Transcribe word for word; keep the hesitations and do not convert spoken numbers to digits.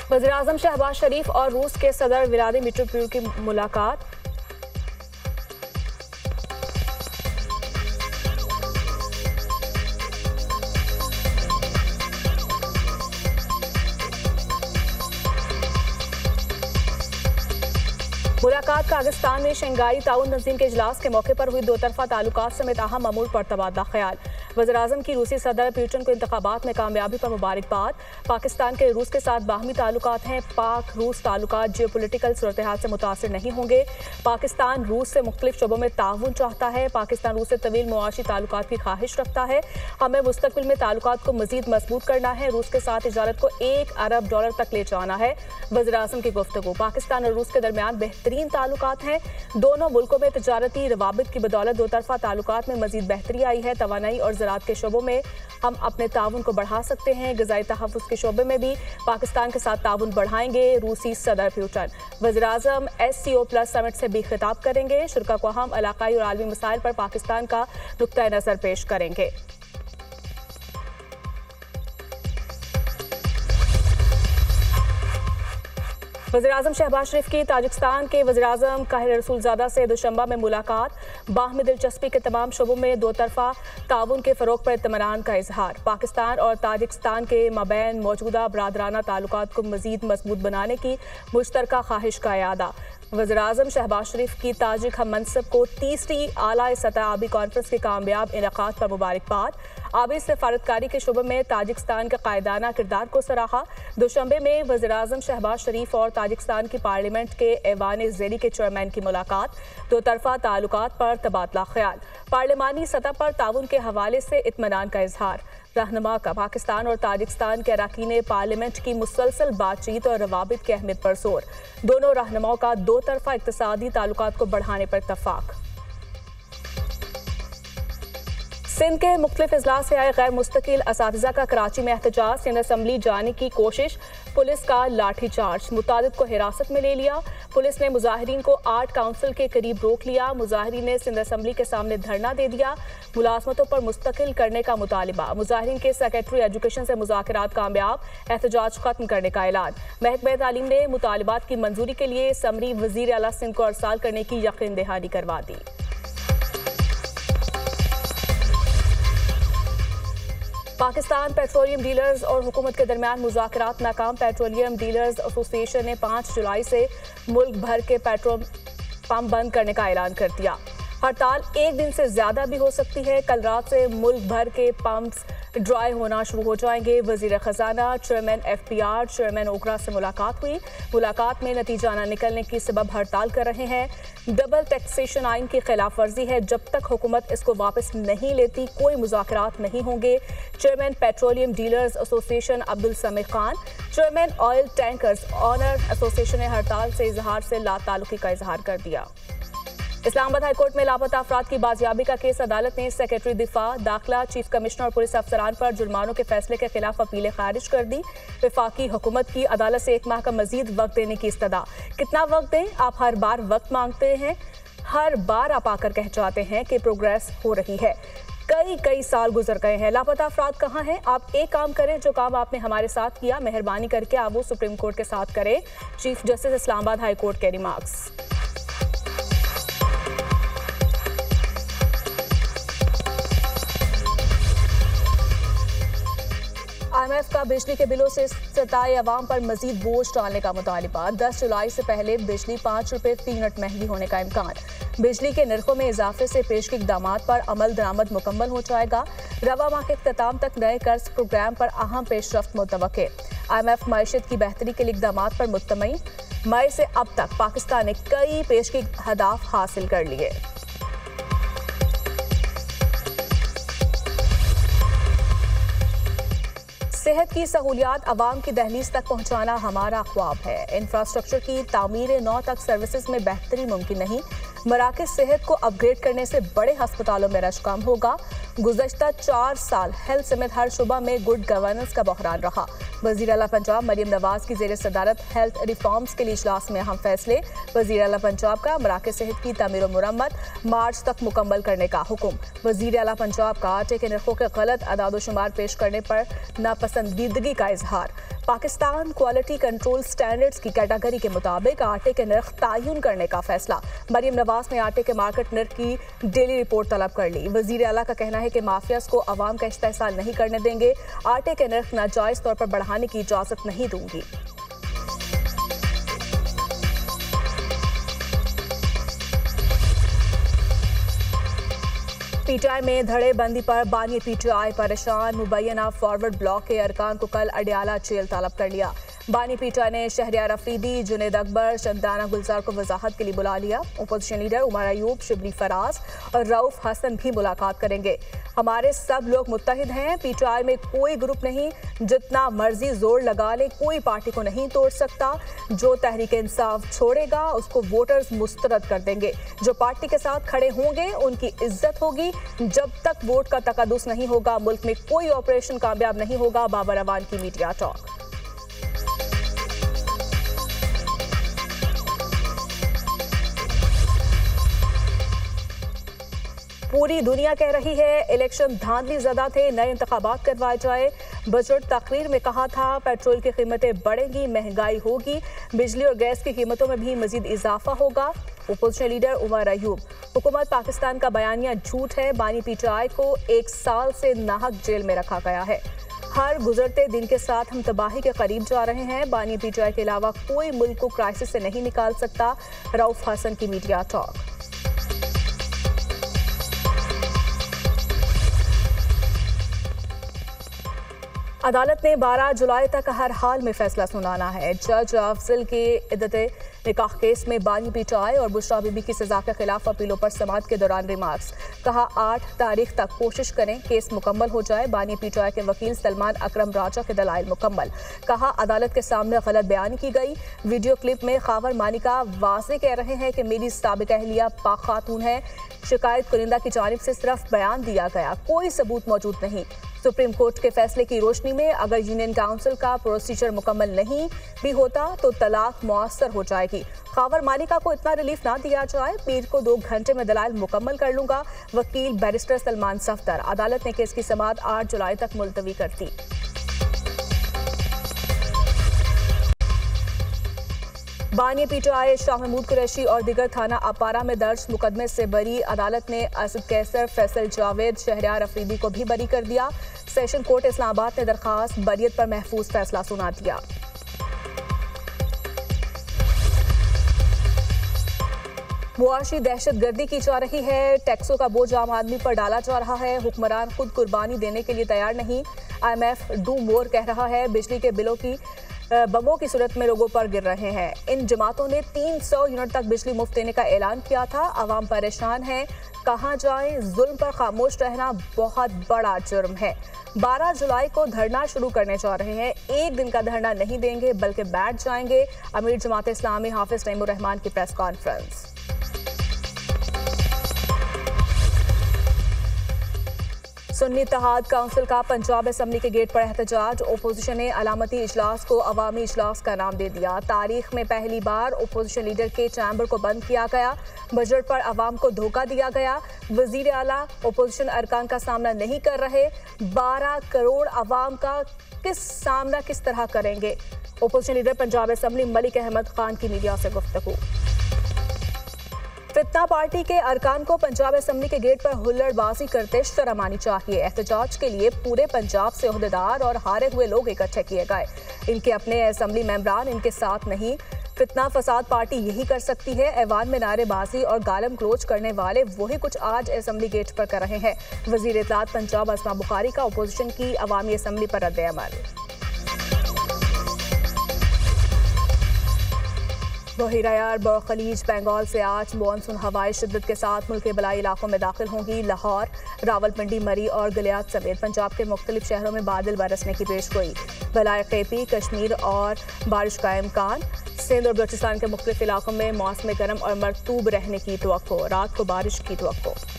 वज़ीर-ए-आज़म शहबाज शरीफ और रूस के सदर व्लादिमीर पुतिन की मुलाकात। मुलाकात कागिस्तान में शंघाई ताउन तंजीम के इजलास के मौके पर हुई दो तरफा ताल्लुकात समेत अहम अमूर पर तबादला ख्याल। वज़ीर-ए-आज़म की रूसी सदर पुतिन को इंतखाबात में कामयाबी पर मुबारकबाद। पाकिस्तान के रूस के साथ बाहमी ताल्लुकात हैं। पाक रूस ताल्लुकात जियोपॉलिटिकल सूरत हाल से मुतासिर नहीं होंगे। पाकिस्तान रूस से मुख्तलिफ शोबों में ताउन चाहता है। पाकिस्तान रूस से तवील मुआशी ताल्लुकात की ख्वाहिश रखता है। हमें मुस्तकबिल में ताल्लुकात को मजीद मजबूत करना है। रूस के साथ तिजारत को एक अरब डॉलर तक ले जाना है। वज़ीर-ए-आज़म की गुफ्तगू। पाकिस्तान और रूस के दरमियान बेहतरीन ताल्लुकात हैं। दोनों मुल्कों में तिजारती रवाबित की बदौलत दो तरफा ताल्लुकात में मजीद बेहतरी आई है। तवानाई और ज़राअत के शोबों में हम अपने ताउन को बढ़ा सकते हैं। ग़िज़ाई तहफ़्फ़ुज़ के शोबे में भी पाकिस्तान के साथ ताउन बढ़ाएंगे। रूसी सदर पुतिन। वज़ीर-ए-आज़म S C O plus summit से भी खिताब करेंगे। शुरा को अहम इलाकाई और आलमी मसाइल पर पाकिस्तान का नुक्ता नज़र पेश करेंगे। वज़ीर-ए-आज़म शहबाज शरीफ की ताजिकिस्तान के वज़ीर-ए-आज़म काहिर रसूलज़ादा से दोशंबा में मुलाकात। बाहमी दिलचस्पी के तमाम शोबों में दो तरफा ताउन के फ़रोग़ पर इत्मीनान का इजहार। पाकिस्तान और ताजिकिस्तान के मबैन मौजूदा बरादराना ताल्लुकात को मज़ीद मजबूत बनाने की मुश्तरका ख्वाहिश का इयादा। वज़ीर-ए-आज़म शहबाज शरीफ की ताजिक हम मनसब को तीसरी आला सतह आबी कॉन्फ्रेंस के कामयाब इनेकाद पर मुबारकबाद। आबी सफारतकारी के शोबे में ताजिकिस्तान के कायदाना किरदार को सराहा। दोशंबे में वज़ीर-ए-आज़म शहबाज शरीफ और ताजिकिस्तान की पार्लियामेंट के ऐवान ज़ेरी के चेयरमैन की मुलाकात। दो तरफा ताल्लुकात पर तबादला ख्याल। पार्लिमानी सतह पर ताउन के हवाले से इत्मीनान का इजहार। रहनुमा का पाकिस्तान और ताजिकिस्तान के अरकान पार्लियामेंट की मुसलसल बातचीत और रवाबित की अहमियत पर जोर। दोनों रहनुमाओं का दो तरफा इक्तिसादी ताल्लुकात को बढ़ाने पर इत्तफाक। सिंध के मुख्तलिफ अजला से आए गैर मुस्तकिल असातिज़ा का कराची में एहतजाज। सिंध असम्बली जाने की कोशिश। पुलिस का लाठी चार्ज। मुतादिद को हिरासत में ले लिया। पुलिस ने मुजाहिरीन को आर्ट काउंसिल के करीब रोक लिया। मुजाहिरीन ने सिंध असम्बली के सामने धरना दे दिया। मुलाजमतों पर मुस्तकिल करने का मुतालिबा। मुजाहिरीन के सेक्रेटरी एजुकेशन से मुज़ाकरात कामयाब। एहतजाज खत्म करने का ऐलान। महकमा तालीम ने मुतालिबात की मंजूरी के लिए समरी वज़ीर आला सिंध को अरसाल करने की यकीन दहानी करवा दी। पाकिस्तान पेट्रोलियम डीलर्स और हुकूमत के दरमियान मुज़ाकरात नाकाम। पेट्रोलियम डीलर्स एसोसिएशन ने पाँच जुलाई से मुल्क भर के पेट्रोल पंप बंद करने का ऐलान कर दिया। हड़ताल एक दिन से ज्यादा भी हो सकती है। कल रात से मुल्क भर के पंप्स ड्राई होना शुरू हो जाएंगे। वजीर खजाना, chairman F P R, chairman Okara से मुलाकात हुई। मुलाकात में नतीजा न निकलने की सबब हड़ताल कर रहे हैं। डबल टैक्सेशन आइन की खिलाफ वर्जी है। जब तक हुकूमत इसको वापस नहीं लेती कोई मुज़ाकरात नहीं होंगे। Chairman petroleum dealers association Abdul Samir Khan, chairman oil tankers owner association ने हड़ताल से इजहार से लाताल्लुकी का इजहार कर दिया। इस्लामाबाद हाईकोर्ट में लापता अफराद की बाजियाबी का केस अदालत ने सेक्रेटरी दिफा, दाखिला, चीफ कमिश्नर और पुलिस अफसरान पर जुर्मानों के फैसले के खिलाफ अपीलें खारिज कर दी। वफाकी हुकूमत की अदालत से एक माह का मजीद वक्त देने की इस्तदा। कितना वक्त दें? आप हर बार वक्त मांगते हैं, हर बार आप आकर कह जाते हैं कि प्रोग्रेस हो रही है। कई कई साल गुजर गए हैं, लापता अफराद कहाँ हैं? आप एक काम करें, जो काम आपने हमारे साथ किया, मेहरबानी करके आप वो सुप्रीम कोर्ट के साथ करें। Chief justice Islamabad high court के रिमार्क्स। आई एम एफ का बिजली के बिलों से सताए अवाम पर मजीद बोझ डालने का मुतालिबा। दस जुलाई से पहले बिजली पाँच रुपये फी यूनिट महंगी होने का इम्कान। बिजली के नरखों में इजाफे से पेशगी इक़दाम पर अमल दरामद मुकम्मल हो जाएगा। रवा माह के इख्तिताम तक नए कर्ज प्रोग्राम पर अहम पेशरफ्त मुतवक्के। आई एम एफ मईशत की बेहतरी के लिए इक़दाम पर मुतमईन। मई से अब तक पाकिस्तान ने कई पेशगी हदाफ हासिल कर लिए। सेहत की सहूलियात अवाम की दहलीज तक पहुँचाना हमारा ख्वाब है। इंफ्रास्ट्रक्चर की तामीर नौ तक सर्विसेज में बेहतरी मुमकिन नहीं। मराकज़ सेहत को अपग्रेड करने से बड़े अस्पतालों में रश कम होगा। गुज़श्ता चार साल हेल्थ समेत हर शुबा में गुड गवर्नेंस का बहरान रहा। वज़ीर आला पंजाब मरियम नवाज की ज़ेर सदारत हेल्थ रिफॉर्म्स के लिए इजलास में अहम फैसले। वज़ीर आला पंजाब का मराकज़ सेहत की तामीर और मुरम्मत मार्च तक मुकम्मल करने का हुक्म। वज़ीर आला पंजाब का आटे के नरखों के गलत अदाद-ओ-शुमार पेश करने पर नापसंदीदगी का इजहार। पाकिस्तान क्वालिटी कंट्रोल स्टैंडर्ड्स की कैटेगरी के मुताबिक आटे के नर्ख तयन करने का फैसला। मरियम नवाज ने आटे के मार्केट नर्ख की डेली रिपोर्ट तलब कर ली। वज़ीर आला का कहना है कि माफियाज को अवाम का इस्तेहसाल नहीं करने देंगे। आटे के नर्ख नाजायज तौर पर बढ़ाने की इजाजत नहीं दूंगी। पीटीआई में धड़े बंदी पर बानी पीटीआई परेशान। मुबैना फॉरवर्ड ब्लॉक के अरकान को कल अडियाला जेल तलब कर लिया। बानी पीटीआई ने शहरियार अफरीदी, जुनेद अकबर, शंदाना गुलजार को वजाहत के लिए बुला लिया। अपोजिशन लीडर उमर अयूब, शिबली फराज और रऊफ हसन भी मुलाकात करेंगे। हमारे सब लोग मुत्तहिद हैं, पीटीआई में कोई ग्रुप नहीं, जितना मर्जी जोर लगा ले कोई पार्टी को नहीं तोड़ सकता। जो तहरीक इंसाफ छोड़ेगा उसको वोटर्स मुस्तरद कर देंगे। जो पार्टी के साथ खड़े होंगे उनकी इज्जत होगी। जब तक वोट का तकादुस नहीं होगा मुल्क में कोई ऑपरेशन कामयाब नहीं होगा। बाबर अवान की मीडिया टॉक। पूरी दुनिया कह रही है इलेक्शन धांधली ज़दा थे, नए इंतखाबात करवाए जाए। बजट तकरीर में कहा था पेट्रोल की कीमतें बढ़ेंगी, महंगाई होगी, बिजली और गैस की कीमतों में भी मजीद इजाफा होगा। अपोजिशन लीडर उमर अयूब, हुकूमत पाकिस्तान का बयानिया झूठ है। बानी पीटीआई को एक साल से नाहक जेल में रखा गया है। हर गुजरते दिन के साथ हम तबाही के करीब जा रहे हैं। बानी पीटीआई के अलावा कोई मुल्क को क्राइसिस से नहीं निकाल सकता। रऊफ हसन की मीडिया टॉक। अदालत ने बारह जुलाई तक हर हाल में फैसला सुनाना है। जज अफजल के इद्दत निकाह केस में बानी पीटीआई और बुशरा बीबी की सजा के खिलाफ अपीलों पर समाअत के दौरान रिमार्क्स। कहा आठ तारीख तक कोशिश करें केस मुकम्मल हो जाए। बानी पीटीआई के वकील सलमान अकरम राजा के दलाइल मुकम्मल। कहा अदालत के सामने गलत बयान की गई। वीडियो क्लिप में खावर मानिका वाज़े कह रहे हैं कि मेरी साबिक अहलिया पाक खातून है। शिकायत कुनिंदा की जानिब से सिर्फ बयान दिया गया, कोई सबूत मौजूद नहीं। सुप्रीम कोर्ट के फैसले की रोशनी में अगर यूनियन काउंसिल का प्रोसीजर मुकम्मल नहीं भी होता तो तलाक मुअस्सर हो जाएगी। खावर मालिका को इतना रिलीफ ना दिया जाए, पीर को दो घंटे में दलाइल मुकम्मल कर लूंगा। वकील बैरिस्टर सलमान सफदर। अदालत ने केस की समाअत आठ जुलाई तक मुलतवी कर दी। बानी पीटीआई शाह महमूद कुरैशी और दीगर थाना अपारा में दर्ज मुकदमे से बरी। अदालत ने असद कैसर, फैसल जावेद, शहरियार अफरीदी को भी बरी कर दिया। सेशन कोर्ट इस्लामाबाद ने दरखास्त बरियत पर महफूज फैसला सुना दिया। मुआशी दहशत गर्दी की जा रही है। टैक्सों का बोझ आम आदमी पर डाला जा रहा है। हुक्मरान खुद कुर्बानी देने के लिए तैयार नहीं। I M F do more कह रहा है। बिजली के बिलों की बमों की सूरत में लोगों पर गिर रहे हैं। इन जमातों ने तीन सौ यूनिट तक बिजली मुफ्त देने का ऐलान किया था। आवाम परेशान है, कहाँ जाएं? जुल्म पर खामोश रहना बहुत बड़ा जुर्म है। बारह जुलाई को धरना शुरू करने जा रहे हैं। एक दिन का धरना नहीं देंगे बल्कि बैठ जाएंगे। अमीर जमात इस्लामी हाफिज तैमूर रहमान की press conference. Sunni Ittehad council का पंजाब असम्बली के गेट पर एहतजाज। ओपोजिशन ने अलामती इजलास को अवामी इजलास का नाम दे दिया। तारीख में पहली बार ओपोजिशन लीडर के चैम्बर को बंद किया गया। बजट पर अवाम को धोखा दिया गया। वजीर आला ओपोजिशन अरकान का सामना नहीं कर रहे। बारह करोड़ अवाम का किस सामना किस तरह करेंगे? Opposition leader Punjab assembly Malik Ahmad Khan की मीडिया से गुफ्तगू। फितना पार्टी के अरकान को पंजाब असम्बली के गेट पर हुल्लड़बाजी करते शर्म आनी चाहिए। एहतजाज के लिए पूरे पंजाब से ओहदेदार और हारे हुए लोग इकट्ठे किए गए। इनके अपने असम्बली मेंबरान इनके साथ नहीं। फितना फसाद पार्टी यही कर सकती है। ऐवान में नारेबाजी और गालम क्लोज करने वाले वही कुछ आज असम्बली गेट पर कर रहे हैं। वजीर इत्तलात पंजाब असमा बुखारी का अपोजिशन की अवामी असम्बली पर रद्द अमल। बहिरायार बरखलीज बंगाल से आज मानसून हवाएं शिद्दत के साथ मुल्क के बलाई इलाकों में दाखिल होंगी। लाहौर, रावलपिंडी, मरी और गलियात समेत पंजाब के मुख्तलिफ शहरों में बादल बरसने की पेशगोई। बलाई केपी, कश्मीर और बारिश का इम्कान। सिंध और बलूचिस्तान के मुख्तलिफ इलाकों में मौसम गर्म और मरतूब रहने की तवक्को, रात को बारिश की तवक्को।